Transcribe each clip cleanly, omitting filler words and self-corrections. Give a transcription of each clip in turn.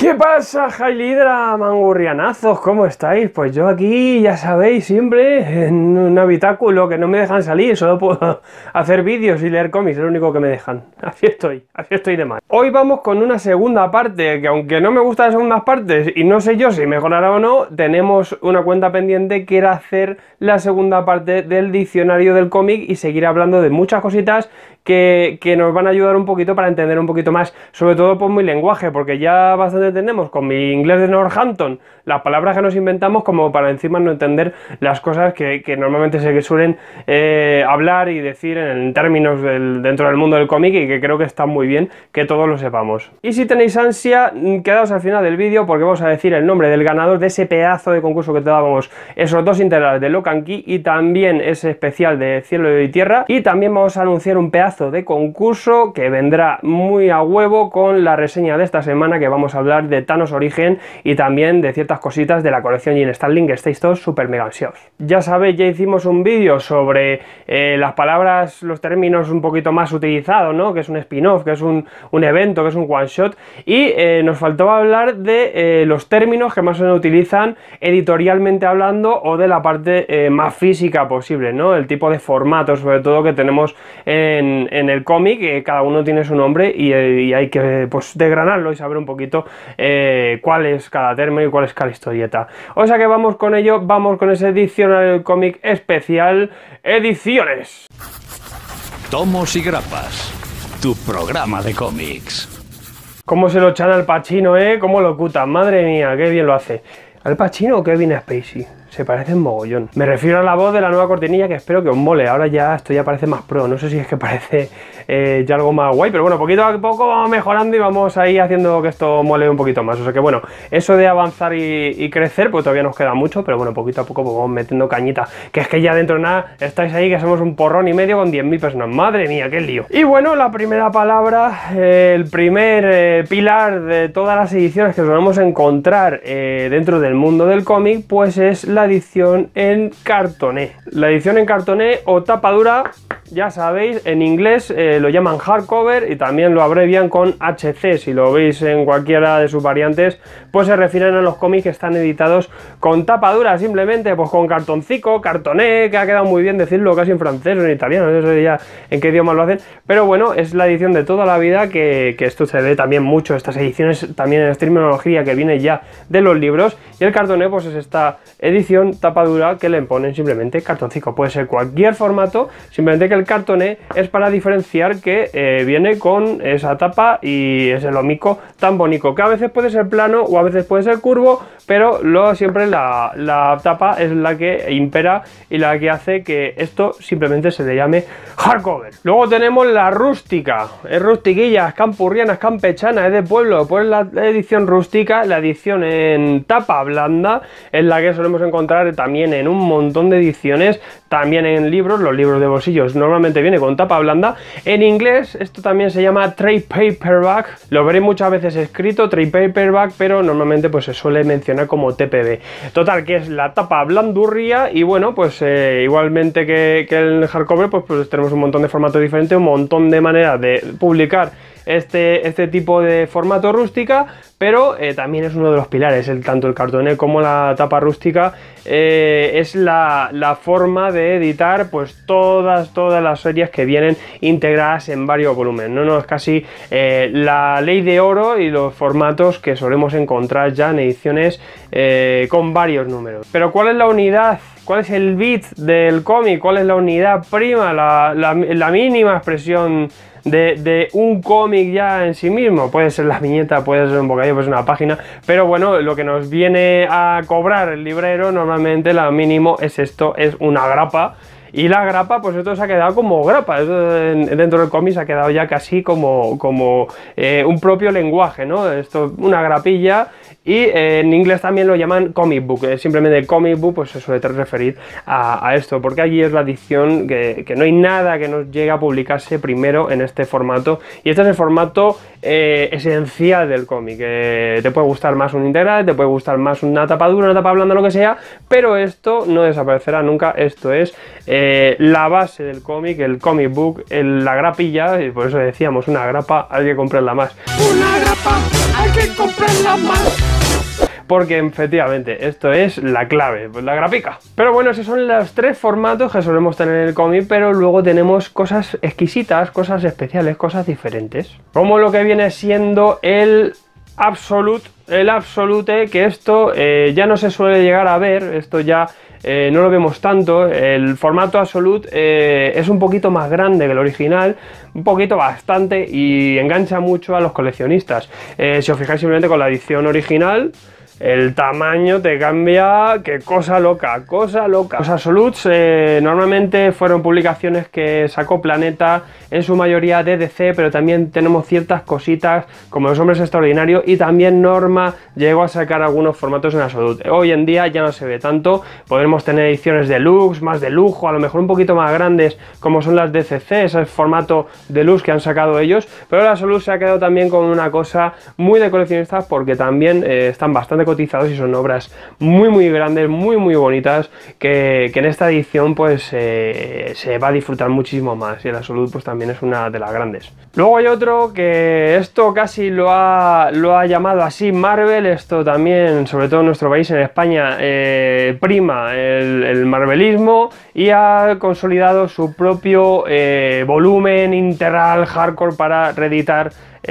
¿Qué pasa, Jailidra, mangurrianazos? ¿Cómo estáis? Pues yo aquí, ya sabéis, siempre en un habitáculo que no me dejan salir, solo puedo hacer vídeos y leer cómics, es lo único que me dejan. Así estoy de mal. Hoy vamos con una segunda parte, que aunque no me gustan las segundas partes y no sé yo si mejorará o no, tenemos una cuenta pendiente que era hacer la segunda parte del diccionario del cómic y seguir hablando de muchas cositas que nos van a ayudar un poquito para entender un poquito más, sobre todo por mi lenguaje, porque ya bastante tenemos con mi inglés de Northampton las palabras que nos inventamos como para encima no entender las cosas que normalmente se suelen hablar y decir en términos dentro del mundo del cómic, y que creo que está muy bien que todos lo sepamos. Y si tenéis ansia, quedaos al final del vídeo porque vamos a decir el nombre del ganador de ese pedazo de concurso que te dábamos, esos dos integrales de Lock and Key y también ese especial de Cielo y Tierra, y también vamos a anunciar un pedazo de concurso que vendrá muy a huevo con la reseña de esta semana, que vamos a hablar de Thanos Origen y también de ciertas cositas de la colección Jim Starlin, que estáis todos súper mega ansiosos. Ya sabéis, ya hicimos un vídeo sobre las palabras, los términos un poquito más utilizados, ¿no? Que es un spin-off, que es un evento, que es un one shot, y nos faltó hablar de los términos que más se utilizan editorialmente hablando o de la parte más física posible, ¿no? El tipo de formato sobre todo que tenemos en el cómic, que cada uno tiene su nombre y hay que pues desgranarlo y saber un poquito cuál es cada término y cuál es cada historieta. O sea que vamos con ello, vamos con ese diccionario del cómic especial Ediciones. Tomos y grapas, tu programa de cómics. Cómo se lo echan al Pacino, cómo lo cutan, madre mía, qué bien lo hace. ¿Al Pacino o Kevin Spacey? Se parecen mogollón. Me refiero a la voz de la nueva cortinilla, que espero que os mole. Ahora ya esto ya parece más pro. No sé si es que parece ya algo más guay, pero bueno, poquito a poco vamos mejorando y vamos ahí haciendo que esto mole un poquito más. O sea que bueno, eso de avanzar y crecer, pues todavía nos queda mucho, pero bueno, poquito a poco pues vamos metiendo cañita. Que es que ya dentro de nada estáis ahí, que somos un porrón y medio con 10.000 personas. Madre mía, qué lío. Y bueno, la primera palabra, el primer pilar de todas las ediciones que nos vamos a encontrar dentro del mundo del cómic, pues es la edición en cartoné. La edición en cartoné o tapa dura, ya sabéis, en inglés lo llaman hardcover y también lo abrevian con HC. Si lo veis en cualquiera de sus variantes, pues se refieren a los cómics que están editados con tapa dura, simplemente pues con cartoncico, cartoné, que ha quedado muy bien decirlo casi en francés o en italiano, no sé ya en qué idioma lo hacen, pero bueno, es la edición de toda la vida, que esto se ve también mucho, estas ediciones también en esta terminología que viene ya de los libros, y el cartoné pues es esta edición tapa dura que le ponen simplemente cartoncico. Puede ser cualquier formato, simplemente que el cartoné es para diferenciar que viene con esa tapa y ese lomico tan bonito, que a veces puede ser plano o a veces puede ser curvo, pero siempre la tapa es la que impera y la que hace que esto simplemente se le llame hardcover. Luego tenemos la rústica, es rustiquilla, es campurriana, es campechana, es de pueblo, pues la edición rústica, la edición en tapa blanda, es la que solemos encontrar también en un montón de ediciones, también en libros, los libros de bolsillos normalmente viene con tapa blanda. En inglés esto también se llama trade paperback, lo veréis muchas veces escrito trade paperback, pero normalmente pues se suele mencionar como TPB. Total, que es la tapa blandurria, y bueno, pues igualmente que el hardcover, pues tenemos un montón de formatos diferentes, un montón de maneras de publicar este tipo de formato rústica, pero también es uno de los pilares, tanto el cartoné como la tapa rústica es la forma de editar pues todas las series que vienen integradas en varios volúmenes, no es casi la ley de oro y los formatos que solemos encontrar ya en ediciones con varios números. Pero ¿cuál es la unidad? ¿Cuál es el bit del cómic? ¿Cuál es la unidad prima? La mínima expresión de un cómic ya en sí mismo. Puede ser la viñeta, puede ser un bocadillo, puede ser una página, pero bueno, lo que nos viene a cobrar el librero normalmente, la mínimo es esto, es una grapa. Y la grapa, pues esto se ha quedado como grapa, dentro del cómic se ha quedado ya casi como un propio lenguaje, ¿no? Esto, una grapilla, y en inglés también lo llaman comic book, simplemente comic book pues se suele referir a esto, porque allí es la edición que no hay nada que nos llegue a publicarse primero en este formato, y este es el formato esencial del cómic. Te puede gustar más un integral, te puede gustar más una tapa dura, una tapa blanda, lo que sea, pero esto no desaparecerá nunca. Esto es la base del cómic, el comic book, la grapilla, y por eso decíamos, una grapa hay que comprarla más. Una grapa hay que comprarla más. Porque efectivamente esto es la clave, pues la grapica. Pero bueno, esos son los 3 formatos que solemos tener en el cómic, pero luego tenemos cosas exquisitas, cosas especiales, cosas diferentes. Como lo que viene siendo el Absolute, que esto ya no se suele llegar a ver, esto ya no lo vemos tanto. El formato Absolute es un poquito más grande que el original, un poquito bastante, y engancha mucho a los coleccionistas. Si os fijáis simplemente con la edición original, el tamaño te cambia, que cosa loca, cosa loca. Los Absolutes normalmente fueron publicaciones que sacó Planeta, en su mayoría de DC, pero también tenemos ciertas cositas como Los Hombres Extraordinarios, y también Norma llegó a sacar algunos formatos en Absolute. Hoy en día ya no se ve tanto, podremos tener ediciones deluxe, más de lujo, a lo mejor un poquito más grandes como son las DCC, ese formato deluxe que han sacado ellos, pero el Absolute se ha quedado también con una cosa muy de coleccionistas, porque también están bastante cotizados y son obras muy grandes, muy bonitas, que en esta edición pues se va a disfrutar muchísimo más, y el Absolute pues también es una de las grandes. Luego hay otro que esto casi lo ha llamado así Marvel, esto también, sobre todo en nuestro país, en España, prima el marvelismo, y ha consolidado su propio volumen integral hardcore para reeditar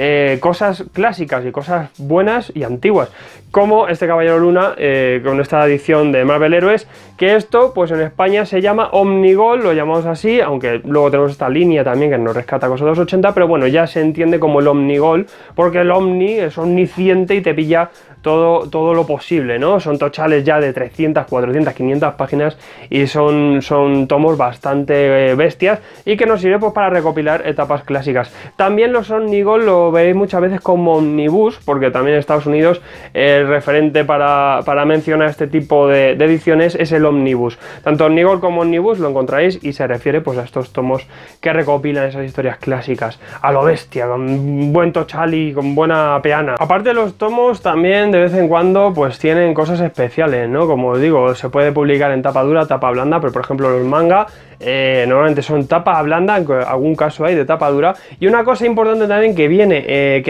cosas clásicas y cosas buenas y antiguas, como este Caballero Luna, con esta edición de Marvel Héroes, que esto pues en España se llama Omnigol, lo llamamos así, aunque luego tenemos esta línea también que nos rescata cosas de los 80, pero bueno, ya se entiende como el Omnigol, porque el Omni es omnisciente y te pilla todo lo posible, ¿no? Son tochales ya de 300, 400, 500 páginas, y son tomos bastante bestias, y que nos sirve pues para recopilar etapas clásicas. También los Omnigol lo veis muchas veces como Omnibus, porque también en Estados Unidos el referente para mencionar este tipo de ediciones es el Omnibus. Tanto Omnigol como Omnibus lo encontraréis, y se refiere pues a estos tomos que recopilan esas historias clásicas a lo bestia, con buen tochal y con buena peana. Aparte de los tomos, también de vez en cuando pues tienen cosas especiales, ¿no? Como os digo, se puede publicar en tapa dura, tapa blanda, pero por ejemplo los manga normalmente son tapa blanda, en algún caso hay de tapa dura. Y una cosa importante también que viene,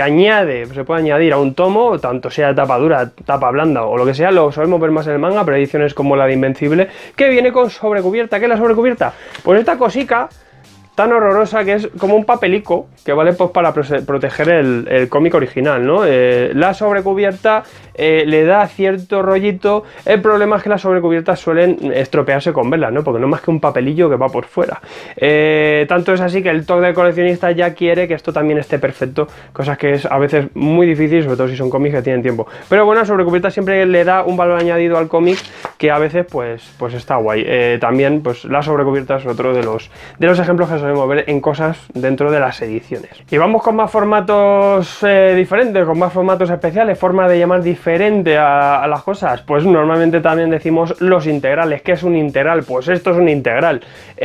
que se puede añadir a un tomo, tanto sea de tapa dura, tapa blanda o lo que sea, lo sabemos ver más en el manga, pero ediciones como la de Invencible, que viene con sobrecubierta. ¿Qué es la sobrecubierta? Pues esta cosica tan horrorosa que es como un papelico que vale pues para proteger el cómic original, ¿no? La sobrecubierta le da cierto rollito. El problema es que las sobrecubiertas suelen estropearse con verlas, ¿no? Porque no es más que un papelillo que va por fuera. Tanto es así que el toque de coleccionista ya quiere que esto también esté perfecto, cosas que es a veces muy difícil, sobre todo si son cómics que tienen tiempo. Pero bueno, la sobrecubierta siempre le da un valor añadido al cómic que a veces pues está guay. También pues la sobrecubierta es otro de los ejemplos que solemos ver en cosas dentro de las ediciones. Y vamos con más formatos diferentes, con más formatos especiales, forma de llamar diferente a las cosas. Pues normalmente también decimos los integrales. ¿Qué es un integral? Pues esto es un integral.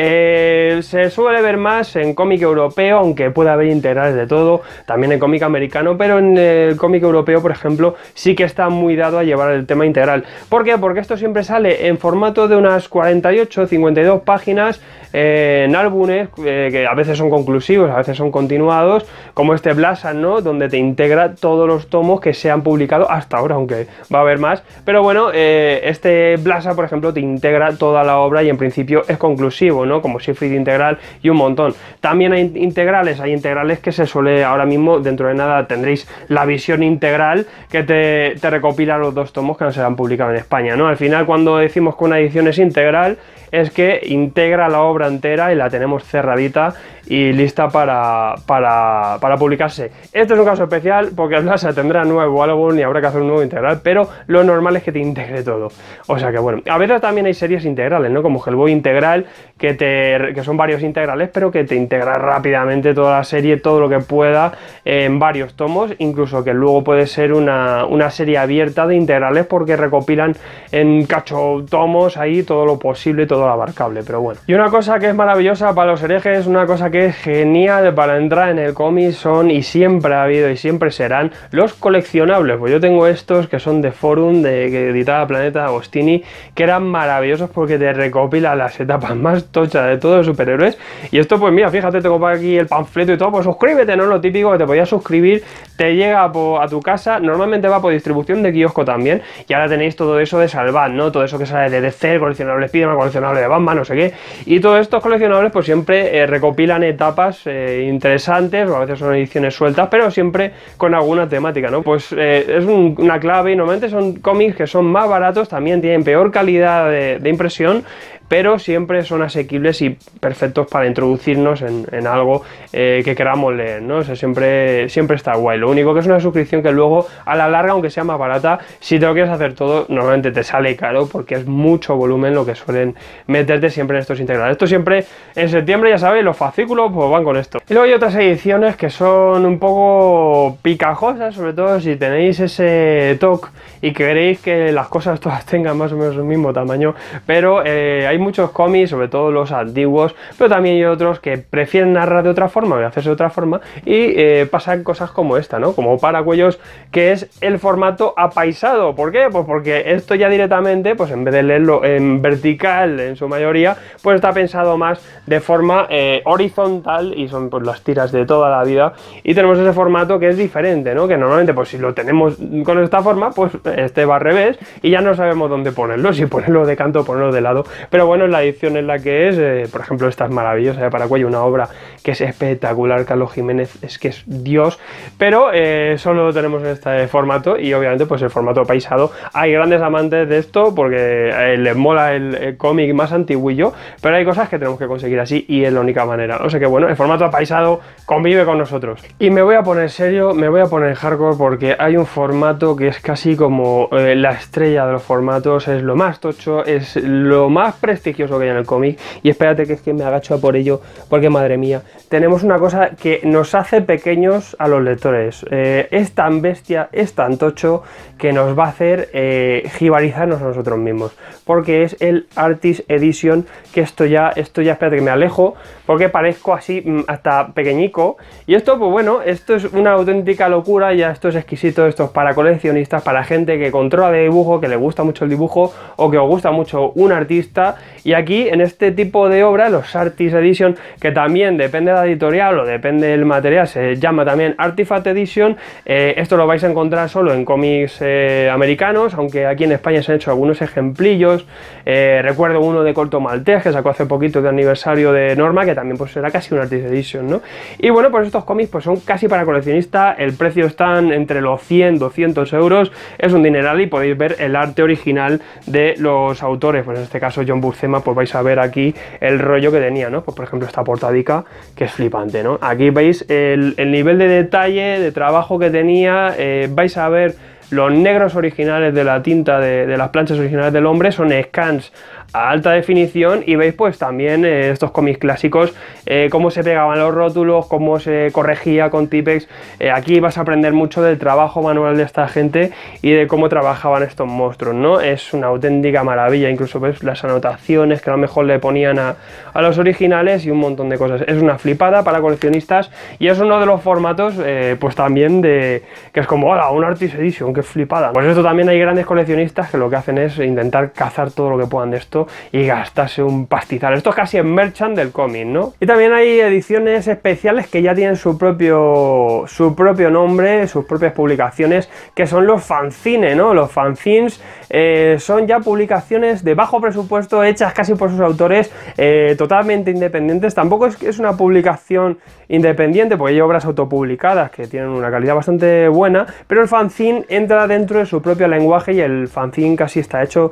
Se suele ver más en cómic europeo, aunque puede haber integrales de todo, también en cómic americano, pero en el cómic europeo, por ejemplo, sí que está muy dado a llevar el tema integral. ¿Por qué? Porque esto siempre sale en formato de unas 48, 52 páginas, en álbumes que a veces son conclusivos, a veces son continuados, como este Blasan, ¿no? Donde te integra todos los tomos que se han publicado hasta ahora, aunque va a haber más. Pero bueno, este Blasa, por ejemplo, te integra toda la obra y en principio es conclusivo, ¿no? Como Siegfried Integral y un montón. También hay integrales que se suele, ahora mismo, dentro de nada, tendréis la visión integral que te recopila los dos tomos que no se han publicado en España, ¿no? Al final, cuando decimos que una edición es integral, es que integra la obra entera y la tenemos cerradita y lista para publicarse. Este es un caso especial porque el Blasa tendrá nuevo álbum y habrá que hacer un nuevo integral, pero lo normal es que te integre todo. O sea que bueno, a veces también hay series integrales, ¿no? Como Hellboy Integral, que son varios integrales, pero que te integra rápidamente toda la serie, todo lo que pueda, en varios tomos, incluso que luego puede ser una serie abierta de integrales porque recopilan en cacho tomos ahí todo lo posible, todo lo abarcable, pero bueno. Y una cosa que es maravillosa para los herejes, una cosa que que es genial para entrar en el cómic son, y siempre ha habido y siempre serán, los coleccionables. Pues yo tengo estos que son de Forum, que editaba Planeta Agostini, que eran maravillosos porque te recopilan las etapas más tochas de todos los superhéroes. Y esto, pues mira, fíjate, tengo por aquí el panfleto y todo, pues suscríbete, ¿no? Lo típico que te podías suscribir, te llega a tu casa, normalmente va por distribución de kiosco también, y ahora tenéis todo eso de Salvat, ¿no? Todo eso que sale de DC, el coleccionable Spiderman, coleccionable de Batman, no sé qué, y todos estos coleccionables pues siempre recopilan etapas interesantes, o a veces son ediciones sueltas, pero siempre con alguna temática, ¿no? Pues es una clave, y normalmente son cómics que son más baratos, también tienen peor calidad de impresión, pero siempre son asequibles y perfectos para introducirnos en algo que queramos leer, ¿no? O sea, siempre está guay. Lo único que es una suscripción que luego, a la larga, aunque sea más barata, si te lo quieres hacer todo, normalmente te sale caro porque es mucho volumen lo que suelen meterte siempre en estos integrales. Esto siempre en septiembre, ya sabéis, los fascículos pues van con esto. Y luego hay otras ediciones que son un poco picajosas, sobre todo si tenéis ese TOC y queréis que las cosas todas tengan más o menos el mismo tamaño, pero hay muchos cómics, sobre todo los antiguos, pero también hay otros que prefieren narrar de otra forma, hacerse de otra forma, y pasan cosas como esta, ¿no? Como Paracuellos, que es el formato apaisado. ¿Por qué? Pues porque esto ya directamente, pues en vez de leerlo en vertical en su mayoría, pues está pensado más de forma horizontal, y son pues las tiras de toda la vida, y tenemos ese formato que es diferente, ¿no? Que normalmente pues si lo tenemos con esta forma, pues este va al revés y ya no sabemos dónde ponerlo, si ponerlo de canto o ponerlo de lado, pero bueno, la edición es la que es. Por ejemplo, esta es maravillosa de Paracuello, una obra que es espectacular. Carlos Jiménez es que es Dios, pero solo tenemos en este formato, y obviamente pues el formato paisado. Hay grandes amantes de esto porque les mola el cómic más antiguillo, pero hay cosas que tenemos que conseguir así y es la única manera. O sea que bueno, el formato apaisado convive con nosotros. Y me voy a poner serio, me voy a poner hardcore, porque hay un formato que es casi como la estrella de los formatos, es lo más tocho, es lo más prestigioso que hay en el cómic, y espérate que es que me agacho a por ello, porque madre mía, tenemos una cosa que nos hace pequeños a los lectores. Es tan bestia, es tan tocho, que nos va a hacer jibarizarnos a nosotros mismos, porque es el Artist Edition, que esto ya, espérate que me alejo, porque parezco así hasta pequeñico, y esto pues bueno, esto es una auténtica locura, ya esto es exquisito, esto es para coleccionistas, para gente que controla de dibujo, que le gusta mucho el dibujo, o que os gusta mucho un artista. Y aquí en este tipo de obra, los Artist Edition, que también depende de la editorial o depende del material, se llama también Artifact Edition. Esto lo vais a encontrar solo en cómics americanos, aunque aquí en España se han hecho algunos ejemplillos. Recuerdo uno de Corto Maltés que sacó hace poquito de aniversario de Norma, que también pues era casi un Artist Edition, ¿no? Y bueno, pues estos cómics pues son casi para coleccionista, el precio están entre los 100, 200 euros, es un dineral, y podéis ver el arte original de los autores, pues en este caso John Buscema, pues vais a ver aquí el rollo que tenía, ¿no? Pues por ejemplo esta portadica, que es flipante, ¿no? Aquí veis el nivel de detalle, de trabajo que tenía, vais a ver los negros originales de la tinta de las planchas originales del hombre, son scans a alta definición, y veis pues también estos cómics clásicos, cómo se pegaban los rótulos, cómo se corregía con Tipex. Aquí vas a aprender mucho del trabajo manual de esta gente y de cómo trabajaban estos monstruos, ¿no? Es una auténtica maravilla, incluso ves las anotaciones que a lo mejor le ponían a los originales y un montón de cosas. Es una flipada para coleccionistas, y es uno de los formatos pues también que es como, hola, un Artist Edition, qué flipada. Pues esto también hay grandes coleccionistas que lo que hacen es intentar cazar todo lo que puedan de esto y gastarse un pastizal. Esto es casi el merchant del cómic, ¿no? Y también hay ediciones especiales que ya tienen su propio nombre, sus propias publicaciones, que son los fanzines, ¿no? Los fanzines son ya publicaciones de bajo presupuesto, hechas casi por sus autores, totalmente independientes. Tampoco es una publicación independiente, porque hay obras autopublicadas que tienen una calidad bastante buena, pero el fanzine entra dentro de su propio lenguaje, y el fanzine casi está hecho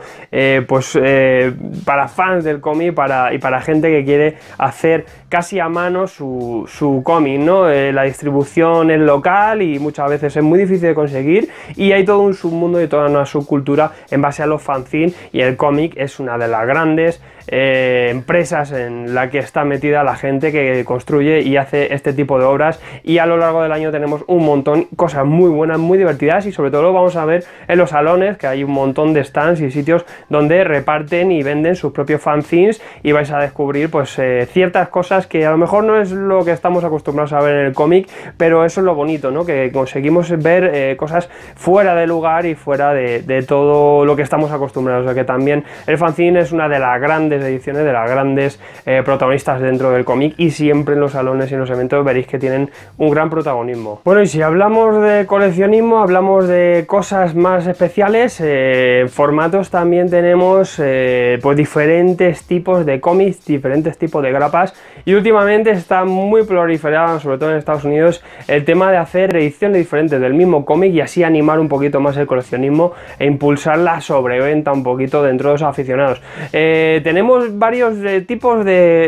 para fans del cómic y para gente que quiere hacer casi a mano su cómic, ¿no? La distribución es local y muchas veces es muy difícil de conseguir, y hay todo un submundo y toda una subcultura en base a los fanzines, y el cómic es una de las grandes empresas en la que está metida la gente que construye y hace este tipo de obras, y a lo largo del año tenemos un montón, cosas muy buenas, muy divertidas, y sobre todo lo vamos a ver en los salones, que hay un montón de stands y sitios donde reparten y venden sus propios fanzines, y vais a descubrir pues ciertas cosas cosas que a lo mejor no es lo que estamos acostumbrados a ver en el cómic, pero eso es lo bonito, ¿no? Que conseguimos ver cosas fuera de lugar y fuera de todo lo que estamos acostumbrados. O sea que también el fanzine es una de las grandes ediciones, de las grandes protagonistas dentro del cómic, y siempre en los salones y en los eventos veréis que tienen un gran protagonismo. Bueno, y si hablamos de coleccionismo, hablamos de cosas más especiales, formatos también tenemos pues diferentes tipos de cómics, diferentes tipos de grapas, y últimamente está muy proliferado, sobre todo en Estados Unidos, el tema de hacer ediciones diferentes del mismo cómic y así animar un poquito más el coleccionismo e impulsar la sobreventa un poquito dentro de los aficionados. Tenemos varios tipos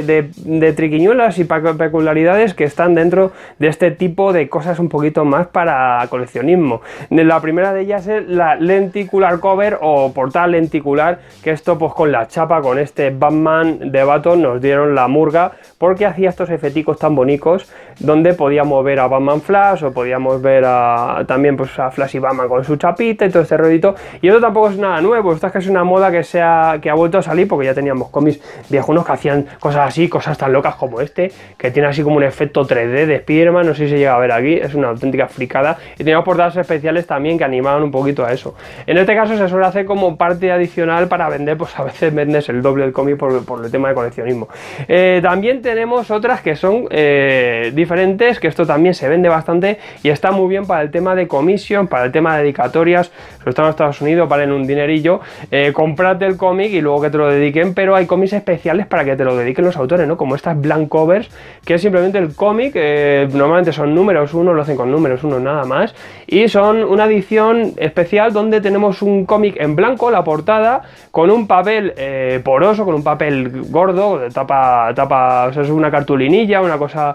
de triquiñuelas y peculiaridades que están dentro de este tipo de cosas un poquito más para coleccionismo. La primera de ellas es la lenticular cover o portada lenticular, que esto pues con la chapa, con este Batman de Baton nos dieron la murga porque hacía estos efecticos tan bonitos donde podíamos ver a Batman Flash o podíamos ver también pues a Flash y Batman con su chapita y todo este rollito. Y esto tampoco es nada nuevo, esto es que es una moda que ha vuelto a salir porque ya teníamos cómics viejunos que hacían cosas así, cosas tan locas como este, que tiene así como un efecto 3D de Spiderman, no sé si se llega a ver aquí, es una auténtica fricada, y teníamos portadas especiales también que animaban un poquito a eso. En este caso se suele hacer como parte adicional para vender, pues a veces vendes el doble del cómic por el tema de coleccionismo. También tenemos otras que son diferentes, que esto también se vende bastante y está muy bien para el tema de commission, para el tema de dedicatorias, sobre todo en Estados Unidos valen un dinerillo, comprate el cómic y luego que te lo dediquen, pero hay cómics especiales para que te lo dediquen los autores, ¿no? Como estas blank covers, que es simplemente el cómic, normalmente son números 1, lo hacen con números 1 nada más, y son una edición especial donde tenemos un cómic en blanco, la portada, con un papel poroso, con un papel gordo, de tapa, o sea, es una cartulinilla, una cosa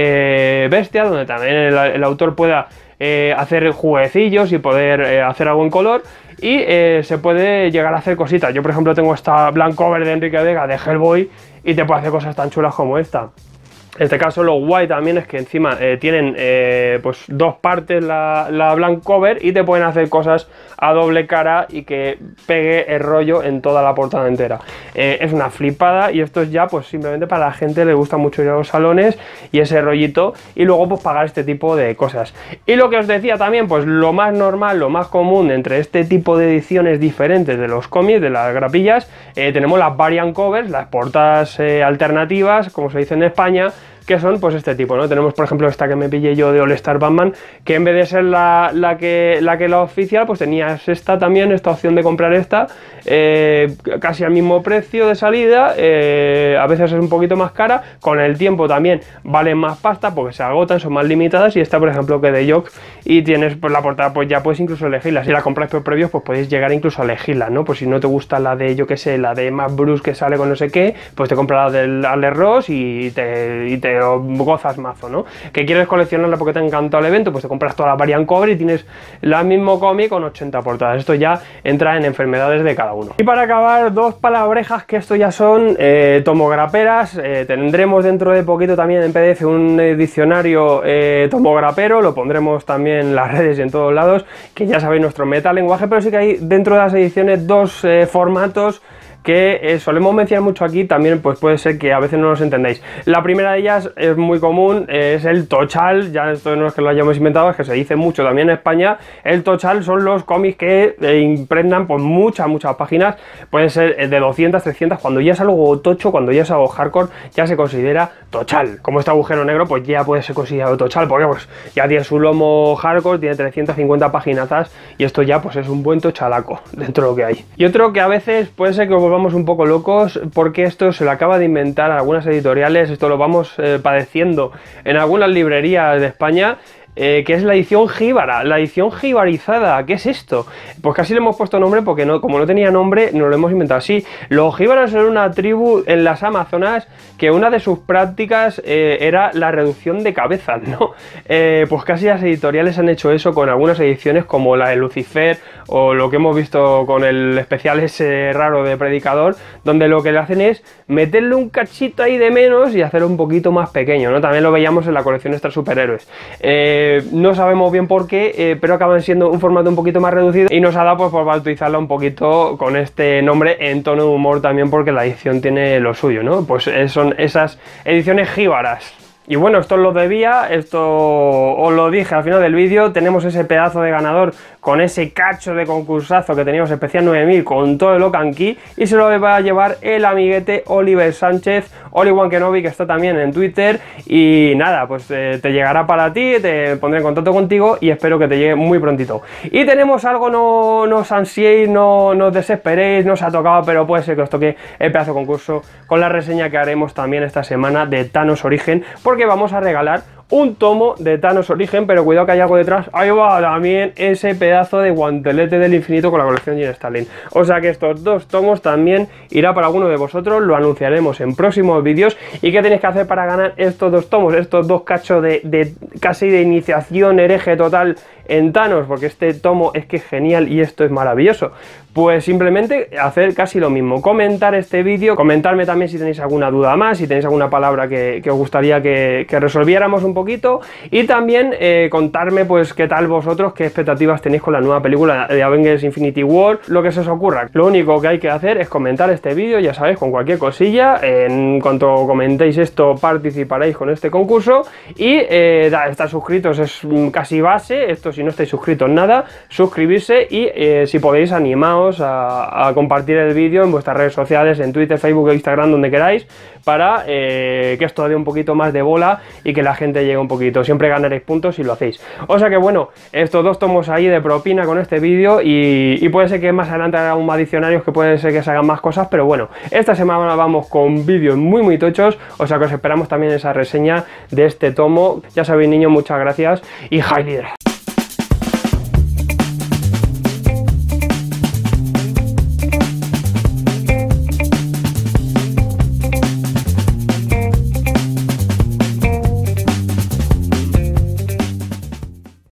bestia, donde también el autor pueda hacer jueguecillos y poder hacer algo en color, y se puede llegar a hacer cositas. Yo por ejemplo tengo esta blank cover de Enrique Vega de Hellboy y te puede hacer cosas tan chulas como esta. En este caso lo guay también es que encima tienen pues dos partes la blank cover y te pueden hacer cosas a doble cara y que pegue el rollo en toda la portada entera. Es una flipada y esto es ya pues simplemente para la gente le gusta mucho ir a los salones y ese rollito, y luego pues pagar este tipo de cosas. Y lo que os decía también, pues lo más normal, lo más común entre este tipo de ediciones diferentes de los cómics, de las grapillas, tenemos las variant covers, las portadas alternativas, como se dice en España, que son pues este tipo, ¿no? Tenemos por ejemplo esta que me pillé yo de All Star Batman, que en vez de ser la oficial, pues tenías esta también, esta opción de comprar esta, casi al mismo precio de salida, a veces es un poquito más cara, con el tiempo también valen más pasta porque se agotan, son más limitadas, y esta por ejemplo que de Jock, y tienes pues la portada, pues ya puedes incluso elegirla, si la compras por previos pues podéis llegar incluso a elegirla, ¿no? Pues si no te gusta la de, yo que sé, la de Matt Bruce que sale con no sé qué, pues te compras la del Alex Ross y te lo gozas mazo, ¿no? Que quieres coleccionarla porque te ha encantado el evento, pues te compras toda la variant cover y tienes el mismo cómic con 80 portadas. Esto ya entra en enfermedades de cada uno. Y para acabar, dos palabrejas que esto ya son tomograperas. Tendremos dentro de poquito también en PDF un diccionario tomograpero, lo pondremos también en las redes y en todos lados, que ya sabéis nuestro metalenguaje, pero sí que hay dentro de las ediciones dos formatos que solemos mencionar mucho aquí, también pues puede ser que a veces no los entendáis. La primera de ellas es muy común, es el tochal, ya esto no es que lo hayamos inventado, es que se dice mucho también en España. El tochal son los cómics que impregnan pues muchas páginas, pueden ser de 200, 300, cuando ya es algo tocho, cuando ya es algo hardcore, ya se considera tochal. Como este agujero negro, pues ya puede ser considerado tochal, porque pues ya tiene su lomo hardcore, tiene 350 paginazas, y esto ya pues es un buen tochalaco dentro de lo que hay. Y otro que a veces puede ser que os volvamos un poco locos, porque esto se lo acaba de inventar algunas editoriales, esto lo vamos padeciendo en algunas librerías de España, que es la edición jíbara, la edición jibarizada. ¿Qué es esto? Pues casi le hemos puesto nombre porque no, como no tenía nombre, nos lo hemos inventado así. Los jíbaros son una tribu en las Amazonas que una de sus prácticas era la reducción de cabezas, ¿no? Pues casi las editoriales han hecho eso con algunas ediciones como la de Lucifer o lo que hemos visto con el especial ese raro de Predicador, donde lo que le hacen es meterle un cachito ahí de menos y hacerlo un poquito más pequeño, ¿no? También lo veíamos en la colección Extra Superhéroes. no sabemos bien por qué, pero acaban siendo un formato un poquito más reducido y nos ha dado pues por bautizarlo un poquito con este nombre en tono de humor también, porque la edición tiene lo suyo, ¿no? Pues son esas ediciones jíbaras. Y bueno, esto os lo debía, esto os lo dije al final del vídeo, tenemos ese pedazo de ganador con ese cacho de concursazo que teníamos especial 9000 con todo el Locan Key, y se lo va a llevar el amiguete Oliver Sánchez, Oli1 Kenobi, que está también en Twitter. Y nada, pues te llegará para ti, te pondré en contacto contigo y espero que te llegue muy prontito. Y tenemos algo, no os ansiéis, no os desesperéis, no os ha tocado, pero puede ser que os toque el pedazo de concurso con la reseña que haremos también esta semana de Thanos Origen, porque vamos a regalar un tomo de Thanos Origen, pero cuidado que hay algo detrás. Ahí va también ese pedazo de guantelete del infinito con la colección Jim Starlin. O sea que estos dos tomos también irá para alguno de vosotros, lo anunciaremos en próximos vídeos. ¿Y qué tenéis que hacer para ganar estos dos tomos? Estos dos cachos de casi de iniciación hereje total en Thanos, porque este tomo es que es genial y esto es maravilloso. Pues simplemente hacer casi lo mismo, comentar este vídeo, comentarme también si tenéis alguna duda más, si tenéis alguna palabra que os gustaría que resolviéramos un poquito, y también contarme pues qué tal vosotros, qué expectativas tenéis con la nueva película de Avengers Infinity War, lo que se os ocurra. Lo único que hay que hacer es comentar este vídeo, ya sabéis, con cualquier cosilla. En cuanto comentéis esto participaréis con este concurso, y estar suscritos es casi base. Esto, si no estáis suscritos, nada, suscribirse, y si podéis, animaos a compartir el vídeo en vuestras redes sociales, en Twitter, Facebook, Instagram, donde queráis, para que esto dé un poquito más de bola y que la gente llegue un poquito. Siempre ganaréis puntos si lo hacéis. O sea que bueno, estos dos tomos ahí de propina con este vídeo, y puede ser que más adelante haga aún más diccionarios, que puede ser que se hagan más cosas, pero bueno, esta semana vamos con vídeos muy tochos. O sea que os esperamos también esa reseña de este tomo. Ya sabéis, niños, muchas gracias y High Leader.